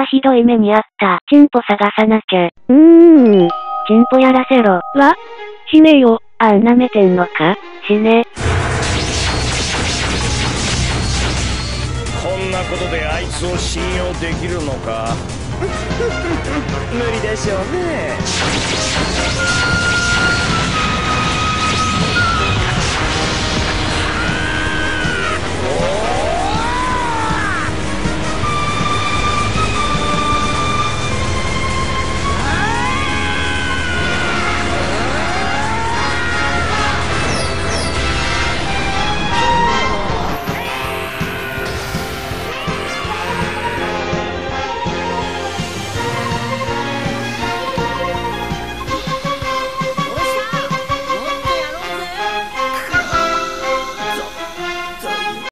はひどい目にあった。チンポ探さなきゃ。チンポやらせろ。 しねえよ。 舐めてんのか？死ね。 こんなことであいつを信用できるのか？無理でしょうね。お